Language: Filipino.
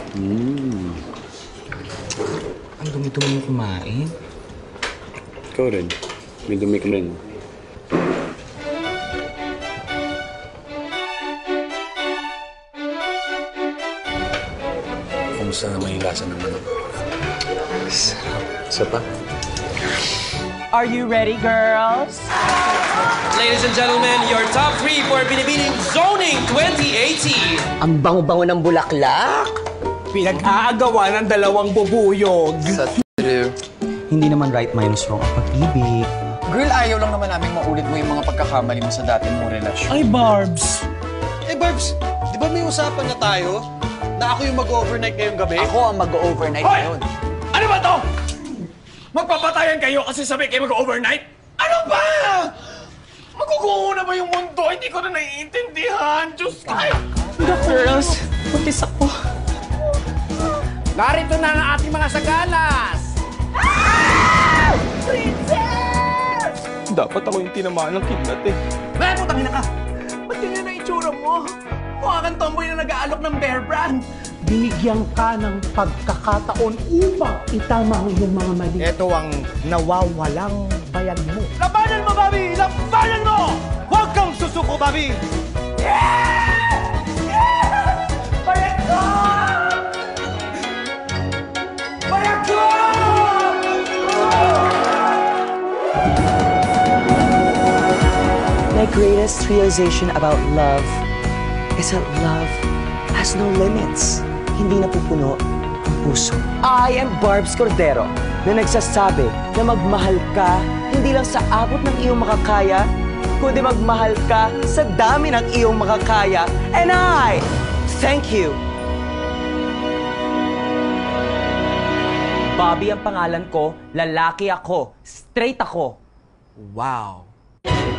Ang dumi-dumi mo kumain. Ikaw rin. May dumi ka rin. Kumusta naman yung lasa ng manok? Sarap. Isa pa? Are you ready, girls? Ladies and gentlemen, your top 3 for Binibining Zoning 2018. Ang bango-bango ng bulaklak. Pinag-aagawa ng dalawang bubuyog. Sa true. Hindi naman right minus wrong ang pag-ibig. Girl, ayaw lang naman namin maulit mo yung mga pagkakamali mo sa dati mong relasyon. Ay, Barbs! Eh, Barbs, di ba may usapan na tayo na ako yung mag-overnight ngayong gabi? Ako ang mag-overnight ngayon. Ano ba to? Magpapatayan kayo kasi sabi kayo mag-overnight? Ano ba? Maguguho na ba yung mundo? Hindi ko na naiintindihan. Diyos ko! Girls, buntis ako. Narito na ang ating mga sagalas! Princess! Dapat ako yung tinamaan ng kidlat eh. Ay, putang ina ka! Ba't ganyan na itsura mo? Mukha kang tomboy na nag-aalok ng Bear Brand. Binigyan ka ng pagkakataon upang itama ang iyong mga mali. Ito ang nawawalang bayag mo. Labanan mo, Bobby! Labanan mo! Huwag kang susuko, Bobby! Bayag ko! Bayag ko! My greatest realization about love is that love has no limits. Hindi napupuno ang puso. I am Barbs Cordero na nagsasabi na magmahal ka hindi lang sa abot ng iyong makakaya, kundi magmahal ka sa dami ng iyong makakaya. And I thank you. Bobby ang pangalan ko, lalaki ako, straight ako. Wow.